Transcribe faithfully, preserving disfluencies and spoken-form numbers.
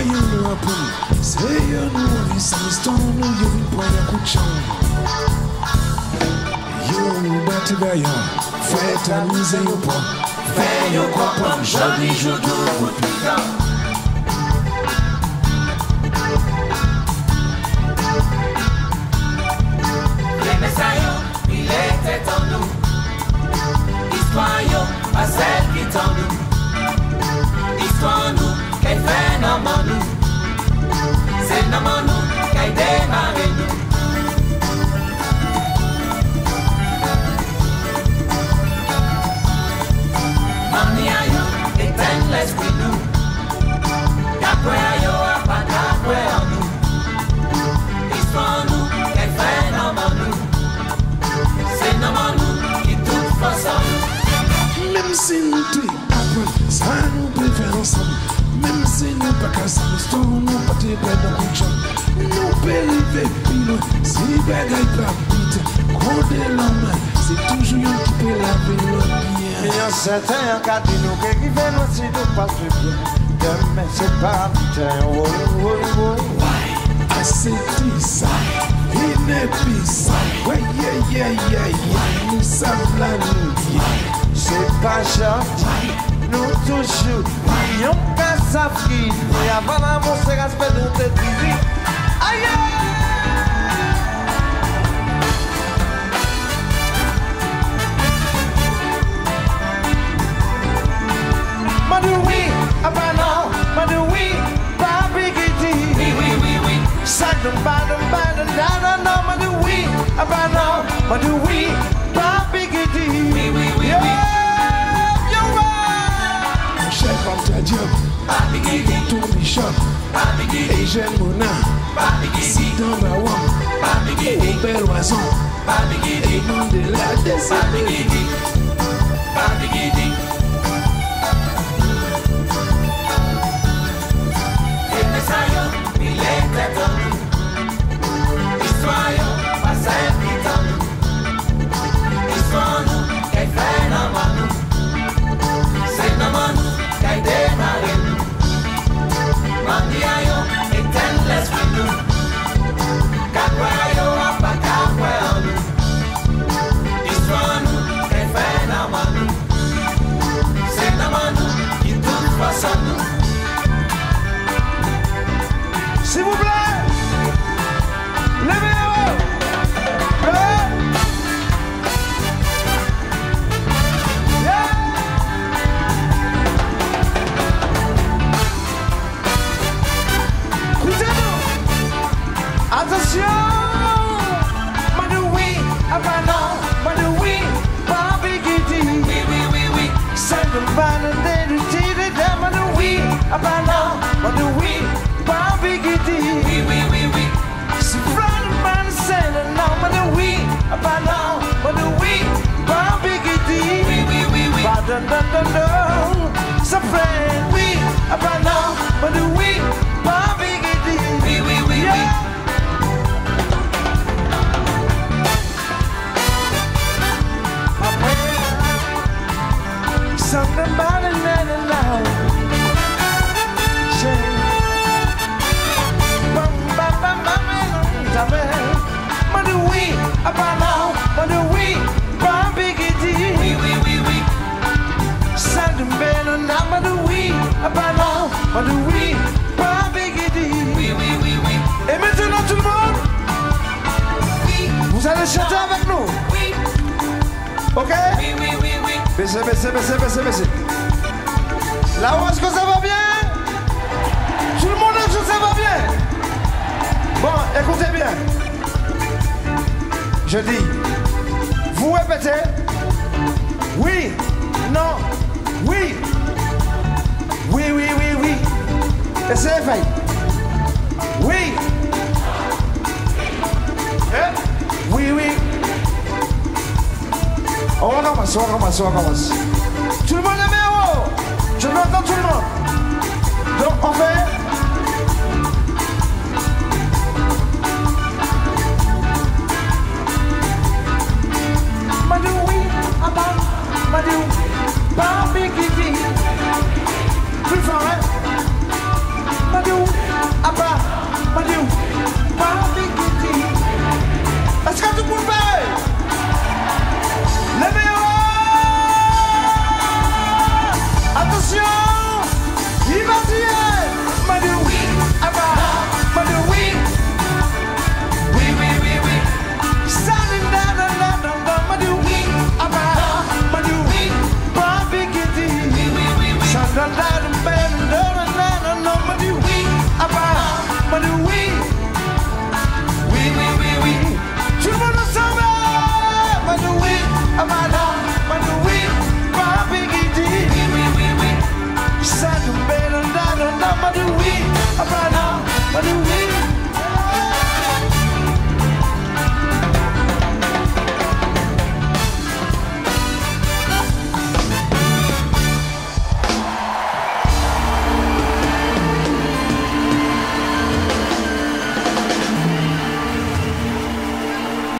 you know a pum. Say you know this and stone you will pour a kuchon. You batty by you, fight and mise you pom. Fais yo pom, joli joujou pour piquant. Les messailles, il était en nous. Histoire yo, pas celle qui est en nous. Histoire nous, qu'elle fait non nous. C'est non nous, qu'elle démarre nous. Mami ayo, éteins l'esprit nous. Qu'après ayo, a pas qu'après en nous. Histoire nous, qu'elle fait non nous. C'est non nous, qui toute façon nous. Même si nous t'es après, ça nous préfère ensemble. Même si nous pas cassés, nous pas t'es près d'un coup de nous peut arriver plus loin. Si bagaille pas vite, côté l'homme, c'est toujours un qui peut laver l'autre bien. Mais un certain cas de nous qui fait nous si nous pas bien. Demain c'est pas putain, oh oh oh. Why? I say this, il n'est plus ça. Ouais, yeah, yeah, yeah, yeah. Nous savons la nuit. C'est pas gentil, nous toujours. Yon ka safri, et avant l'amour c'est respect nous te dire. Aïe! Madou oui, ah bah non, madou oui, pas bigiti. Oui, oui, oui, oui. Sadum badum badum, non, non, non, madou oui, ah bah non, madou oui, pas bigiti. Oui, oui, oui, oui. Chef of the job, Babigidi, to be shop, Babigidi, Asian Mona, Babigidi, number one, Babigidi, Belle Oison, Babigidi, nom de la décennie. Babigidi, Babigidi. Les messailles, il était en nous. Histoire, pas celle qui est en nous. Histoire, nous, qu'elle fait non nous. C'est non nous. Qu'elle démarre nous. Mandi ayo, éteins l'esprit nous. Qu'après ayo, a pas qu'après en nous. Histoire nous, qu'elle fait non nous. C'est non nous, qui toute façon nous. S'il vous plaît, levez-vous. Attention, madou oui, ah bah non, madou oui, pas bigiti. Oui, oui, oui, oui. Ça ne va ne déluter de madou oui, ah bah non, madou oui, pas bigiti. Oui, oui, oui, oui. Si frère man c'est non, madou oui, ah bah non, madou oui, pas bigiti. Oui, oui, oui, oui. Pas de de de de, ça fait oui, ah bah non, madou oui, pas bigiti. Oui, oui, oui, oui. Something about it now and now. Madou oui, ah bah non, madou oui, pas bigiti. Oui, oui, oui, oui. Ça ne m'aide pas, madou oui, ah bah non, madou oui, pas bigiti. Oui, oui, oui, oui. Et maintenant tout le monde, Oui, vous allez chanter avec nous, oui. ok? Oui, oui, oui, oui. Baissez, baissez, baissez, baissez, baissez. Là où est-ce que ça va bien? Tout le monde est-ce que ça va bien? Bon, écoutez bien. Je dis, vous répétez, oui, non, oui, oui, oui, oui, oui. Et c'est fait. Oui. Eh? Oui, oui. On recommence, on recommence, on recommence. Tout le monde est bien haut. Je m'entends tout le monde. Donc on fait